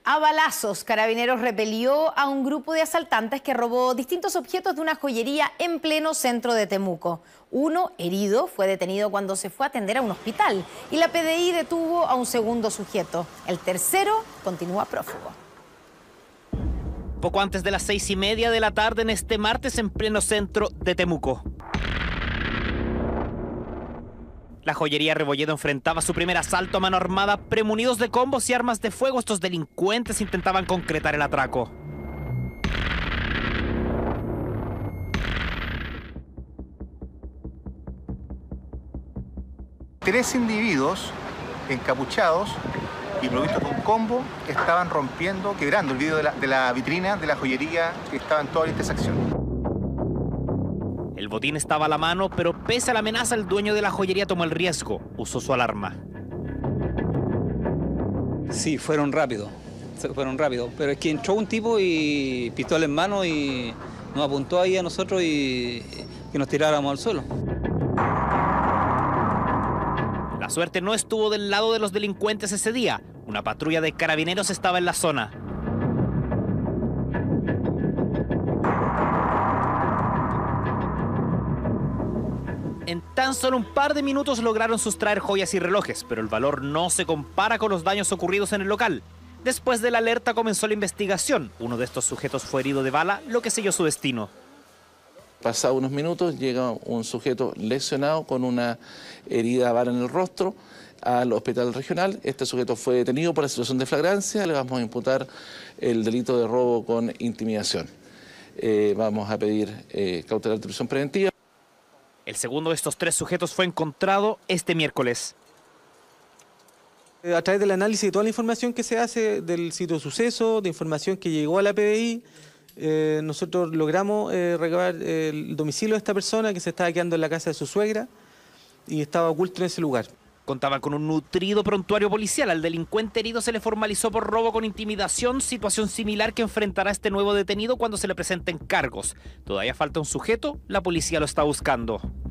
A balazos, Carabineros repelió a un grupo de asaltantes que robó distintos objetos de una joyería en pleno centro de Temuco. Uno, herido, fue detenido cuando se fue a atender a un hospital y la PDI detuvo a un segundo sujeto. El tercero continúa prófugo. Poco antes de las 6:30 de la tarde en este martes en pleno centro de Temuco. La joyería Rebolledo enfrentaba su primer asalto a mano armada. Premunidos de combos y armas de fuego, estos delincuentes intentaban concretar el atraco. Tres individuos encapuchados y provistos con combo estaban rompiendo, quebrando el vidrio de la vitrina de la joyería que estaba en toda esta sección. El botín estaba a la mano, pero pese a la amenaza, el dueño de la joyería tomó el riesgo. Usó su alarma. Sí, fueron rápidos, pero es que entró un tipo y pistola en mano y nos apuntó ahí a nosotros y que nos tiráramos al suelo. La suerte no estuvo del lado de los delincuentes ese día. Una patrulla de carabineros estaba en la zona. En tan solo un par de minutos lograron sustraer joyas y relojes, pero el valor no se compara con los daños ocurridos en el local. Después de la alerta comenzó la investigación. Uno de estos sujetos fue herido de bala, lo que selló su destino. Pasados unos minutos llega un sujeto lesionado con una herida de bala en el rostro al hospital regional. Este sujeto fue detenido por la situación de flagrancia. Le vamos a imputar el delito de robo con intimidación. Vamos a pedir cautelar de prisión preventiva. El segundo de estos tres sujetos fue encontrado este miércoles. A través del análisis de toda la información que se hace del sitio de suceso, de información que llegó a la PDI, nosotros logramos recabar el domicilio de esta persona que se estaba quedando en la casa de su suegra y estaba oculto en ese lugar. Contaban con un nutrido prontuario policial. Al delincuente herido se le formalizó por robo con intimidación, situación similar que enfrentará este nuevo detenido cuando se le presenten cargos. Todavía falta un sujeto, la policía lo está buscando.